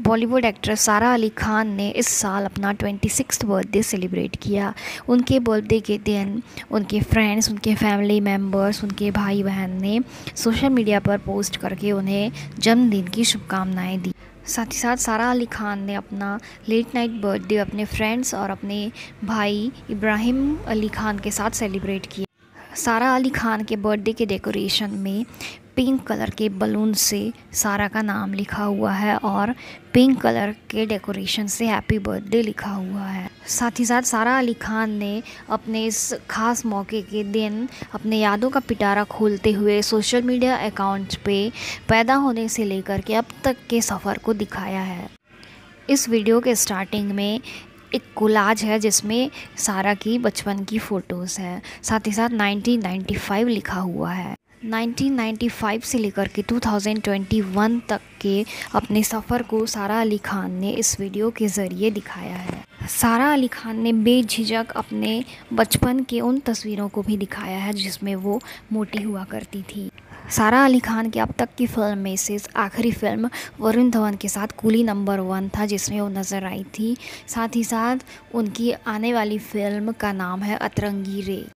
Bollywood actress सारा अली खान ने इस साल अपना 26th बर्थडे सेलिब्रेट किया। उनके बर्थडे के दिन उनके फ्रेंड्स, उनके फैमिली मेम्बर्स, उनके भाई बहन ने सोशल मीडिया पर पोस्ट करके उन्हें जन्मदिन की शुभकामनाएं दी। साथ ही साथ सारा अली खान ने अपना लेट नाइट बर्थडे अपने फ्रेंड्स और अपने भाई इब्राहिम अली खान के साथ सेलिब्रेट किया। सारा अली खान के बर्थडे के डेकोरेशन में पिंक कलर के बलून से सारा का नाम लिखा हुआ है और पिंक कलर के डेकोरेशन से हैप्पी बर्थडे लिखा हुआ है। साथ ही साथ सारा अली खान ने अपने इस खास मौके के दिन अपने यादों का पिटारा खोलते हुए सोशल मीडिया अकाउंट पे पैदा होने से लेकर के अब तक के सफ़र को दिखाया है। इस वीडियो के स्टार्टिंग में एक कोलाज है जिसमें सारा की बचपन की फ़ोटोज़ है। साथ ही साथ 1995 लिखा हुआ है। 1995 से लेकर के 2021 तक के अपने सफ़र को सारा अली खान ने इस वीडियो के ज़रिए दिखाया है। सारा अली खान ने बेझिझक अपने बचपन के उन तस्वीरों को भी दिखाया है जिसमें वो मोटी हुआ करती थी। सारा अली खान की अब तक की फ़िल्म में से आखिरी फ़िल्म वरुण धवन के साथ कूली नंबर 1 था जिसमें वो नज़र आई थी। साथ ही साथ उनकी आने वाली फ़िल्म का नाम है अतरंगी रे।